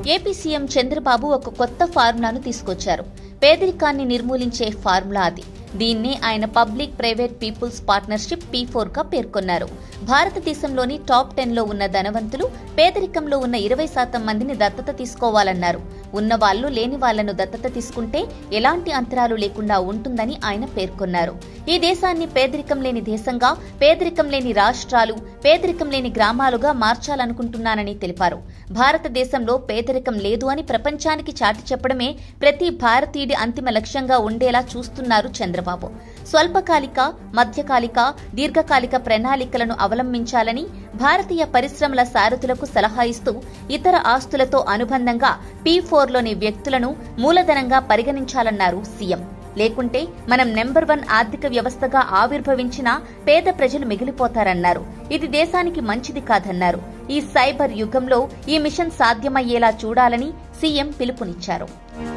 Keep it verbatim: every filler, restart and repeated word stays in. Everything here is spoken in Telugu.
ఏపీ సీఎం చంద్రబాబు ఒక కొత్త ఫార్ములాను తీసుకొచ్చారు. పేదరికాన్ని నిర్మూలించే ఫార్ములా అది. దీన్నే ఆయన public private people's partnership P four గా పేర్కొన్నారు. భారతదేశంలోని టాప్ టెన్ లో ఉన్న ధనవంతులు పేదరికంలో ఉన్న ఇరవై శాతం మందిని దత్తత తీసుకోవాలన్నారు. ఉన్నవాళ్లు లేని వాళ్లను దత్తత తీసుకుంటే ఎలాంటి అంతరాలు లేకుండా ఉంటుందని ఆయన పేర్కొన్నారు. ఈ దేశాన్ని పేదరికం లేని దేశంగా, పేదరికం లేని రాష్ట్రాలు, పేదరికం లేని గ్రామాలుగా మార్చాలనుకుంటున్నానని తెలిపారు. భారతదేశంలో పేదరికం లేదు అని ప్రపంచానికి చాటి చెప్పడమే ప్రతి భారతీయుడి అంతిమ లక్ష్యంగా ఉండేలా చూస్తున్నారు చంద్రబాబు. స్వల్పకాలిక, మధ్యకాలిక, దీర్ఘకాలిక ప్రణాళికలను అవలంబించాలని, భారతీయ పరిశ్రమల సారథులకు సలహా ఇస్తూ ఇతర ఆస్తులతో అనుబంధంగా పీ ఫోర్ లోని వ్యక్తులను మూలధనంగా పరిగణించాలన్నారు సీఎం. లేకుంటే మనం నెంబర్ వన్ ఆర్థిక వ్యవస్థగా ఆవిర్భవించినా పేద ప్రజలు మిగిలిపోతారన్నారు. ఇది దేశానికి మంచిది కాదన్నారు. ఈ సైబర్ యుగంలో ఈ మిషన్ సాధ్యమయ్యేలా చూడాలని సీఎం పిలుపునిచ్చారు.